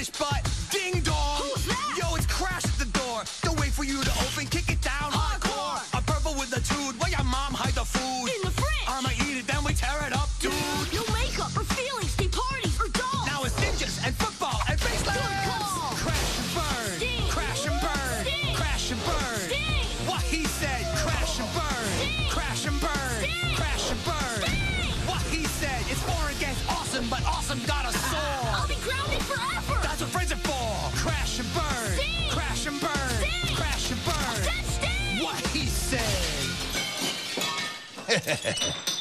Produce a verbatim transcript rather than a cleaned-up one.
fish butt. Ding dong. Who's that? Yo, it's Crash at the door. Don't wait for you to open. Kick it down hardcore. A purple with a dude. Where your mom hide the food? In the fridge. I'ma eat it, then we tear it up, dude. No makeup or feelings, stay parties or dolls. Now it's ninjas and football and baseline. Good call. Crash and burn. Sting. Crash and burn. Sting. Crash and burn. Sting. What he said. Crash and burn. Sting. Crash and burn. Sting. Crash and burn. Sting. What he said. It's four against awesome, but awesome got a sword. I'll be grounded forever. That's what friends are for. Crash and burn. Sting. Crash and burn. Sting. Crash and burn. That's Sting. What he said.